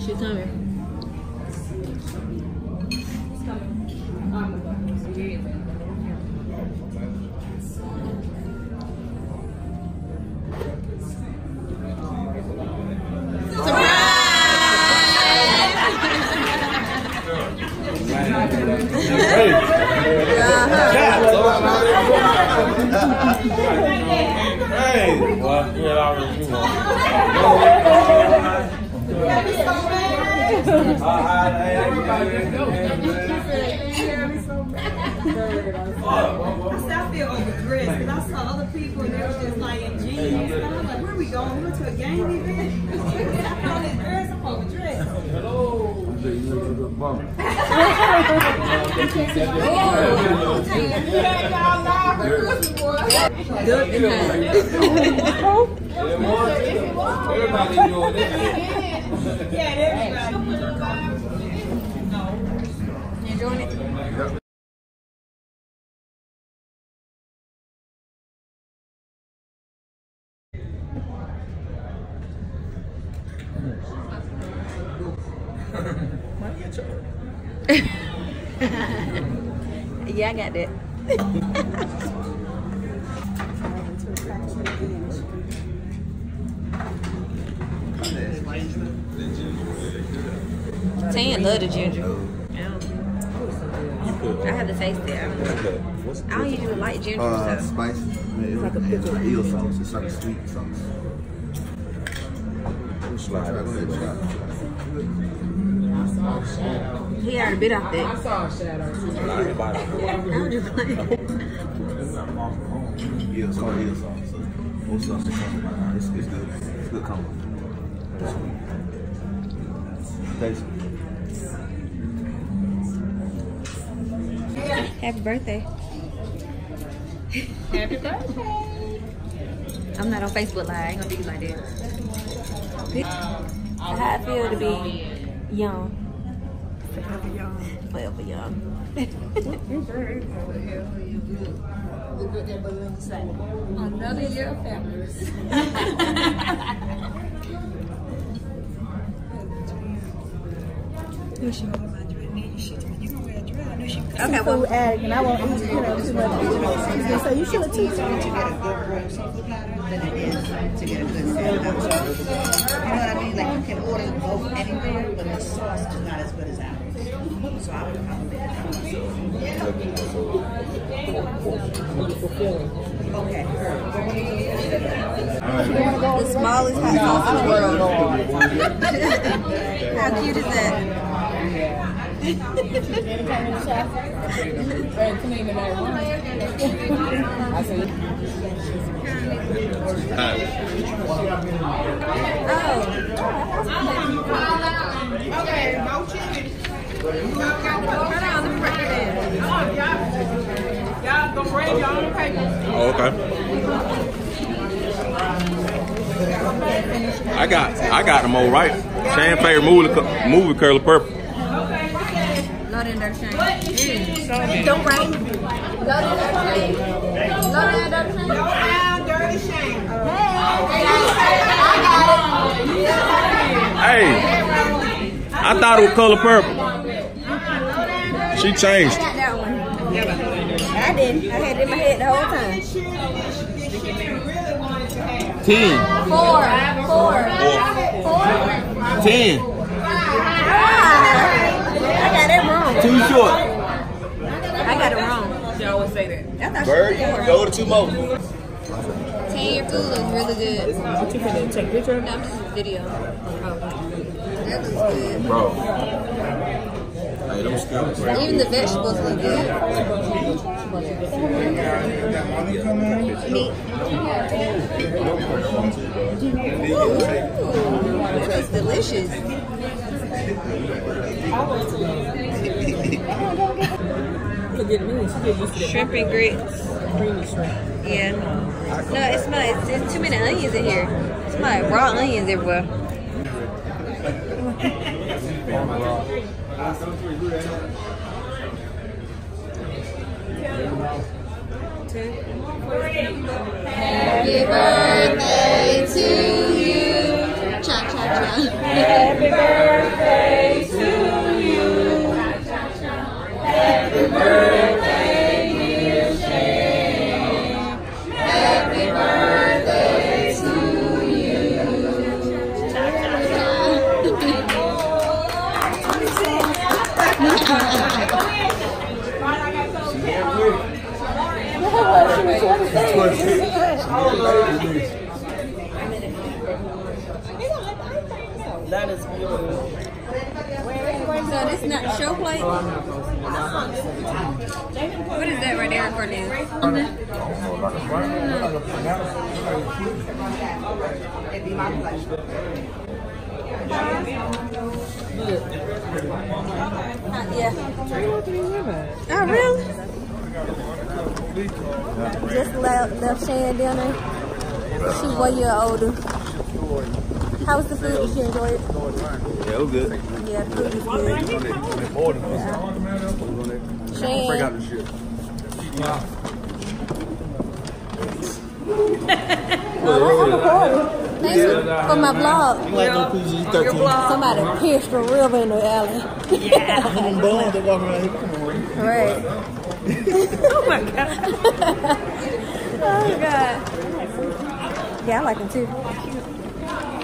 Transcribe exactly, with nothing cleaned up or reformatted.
She's coming. Hey, well, yeah, I already knew one. I feel overdressed because I saw other people and they were just like in jeans. And I was like, where are we going? We went to a game event. I found this dress, I'm overdressed. Hello. You look a good bump. Good Everybody doing it. Yeah, everybody. You enjoying it? Yeah, I got that. Tan love the ginger. I have to taste it. I don't, I don't usually like ginger. Uh, so. spice. It's like a it's like eel sauce. It's like a sweet sauce. He already bit off that. I saw a shadow. I'm just playing. Yeah, it's called eel sauce. So most sauce is coming. It's, it's good. It's good combo. Taste it. Happy birthday. Happy birthday. I'm not on Facebook Live. I ain't gonna do you like that. How I feel to be young. Forever young. Forever young. Another year of family. Okay, well, and I won't eat, you know, too much. So you should have teach me. To get a good room seafood pattern than it is to get a good salad. You know what I mean? Like you can order both anywhere, but the sauce is not as good as ours. So I would probably have okay. the smallest hot sauce in the world. How cute is that? Very clean in that room. I see. Oh. Okay, no chicken. Hold on, let me break it in. Y'all go break y'all on paper. Oh, okay. I got, I got them all right. Shane favorite movie, movie Curly Purple. Load in Dirty Shane. Mm. Don't break. Load in Dirty Shane. Load in Dirty Shane. Go down, Dirty Shame. Hey, I thought it was Color Purple. She changed. I got that one. I didn't. I had it in my head the whole time. Ten. Four. Four. Four. Ten. I got it wrong. Too short. I got it wrong. She always say that. I thought Bird, she was go to two more. ten, your food looks really good. What you finna take a picture? No, this is video. Oh. That looks good. Bro. Hey, them skills. Even the vegetables look good. Meat. Ooh, that looks delicious. Shrimp and grits. Yeah. No, it's not. It's, it's too many onions in here. It's my raw onions everywhere. Happy birthday to you. Cha cha cha. Happy birthday. That is beautiful. So this is not show plate? What is that right there for you? It'd be my pleasure. Uh, yeah. Oh, really? Just left, left Shan down there. She's one year older. How was the food? Did you enjoy it? Yeah, it was good. Yeah, the food was good. Shan. Break out the shit. Thanks for, for my vlog. Like no P G thirteen. Somebody pierced a rib in the alley. Yeah. Them bones that walk around here. Come on. Right. Oh my god. Oh god. Yeah, I like them too.